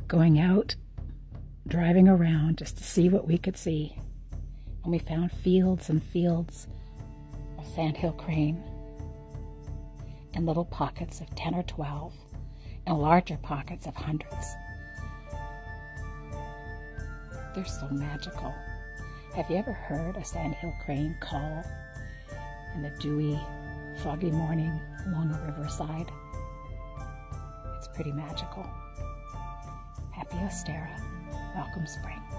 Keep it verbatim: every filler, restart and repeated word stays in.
going out, driving around just to see what we could see. And we found fields and fields of sandhill crane, and little pockets of ten or twelve, and larger pockets of hundreds. They're so magical. Have you ever heard a sandhill crane call in the dewy, foggy morning along a riverside? It's pretty magical. Happy Ostara. Welcome spring.